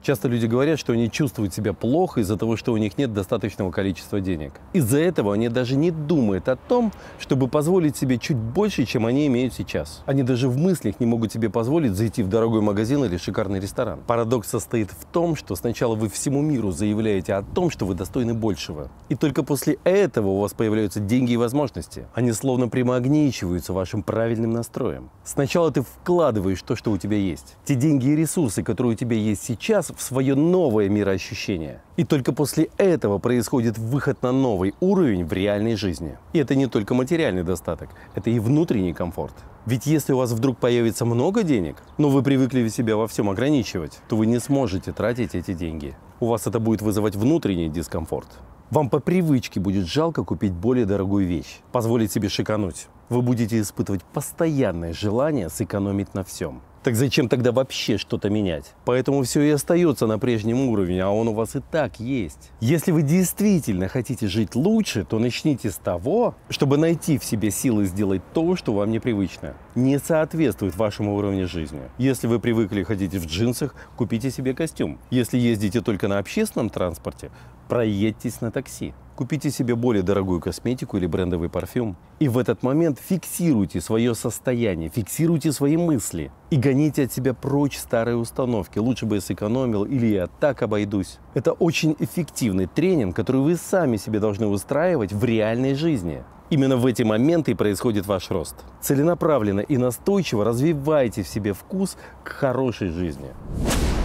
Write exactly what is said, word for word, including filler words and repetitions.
Часто люди говорят, что они чувствуют себя плохо из-за того, что у них нет достаточного количества денег. Из-за этого они даже не думают о том, чтобы позволить себе чуть больше, чем они имеют сейчас. Они даже в мыслях не могут себе позволить зайти в дорогой магазин или шикарный ресторан. Парадокс состоит в том, что сначала вы всему миру заявляете о том, что вы достойны большего. И только после этого у вас появляются деньги и возможности. Они словно примагничиваются вашим правильным настроем. Сначала ты вкладываешь то, что у тебя есть. Те деньги и ресурсы, которые у тебя есть сейчас, в свое новое мироощущение. И только после этого происходит выход на новый уровень в реальной жизни. И это не только материальный достаток, это и внутренний комфорт. Ведь если у вас вдруг появится много денег, но вы привыкли себя во всем ограничивать, то вы не сможете тратить эти деньги. У вас это будет вызывать внутренний дискомфорт. Вам по привычке будет жалко купить более дорогую вещь, позволить себе шикануть. Вы будете испытывать постоянное желание сэкономить на всем. Так зачем тогда вообще что-то менять? Поэтому все и остается на прежнем уровне, а он у вас и так есть. Если вы действительно хотите жить лучше, то начните с того, чтобы найти в себе силы сделать то, что вам непривычно, не соответствует вашему уровню жизни. Если вы привыкли ходить в джинсах, купите себе костюм. Если ездите только на общественном транспорте, проедьтесь на такси. Купите себе более дорогую косметику или брендовый парфюм. И в этот момент фиксируйте свое состояние, фиксируйте свои мысли. И гоните от себя прочь старые установки. Лучше бы я сэкономил или я так обойдусь. Это очень эффективный тренинг, который вы сами себе должны устраивать в реальной жизни. Именно в эти моменты и происходит ваш рост. Целенаправленно и настойчиво развивайте в себе вкус к хорошей жизни.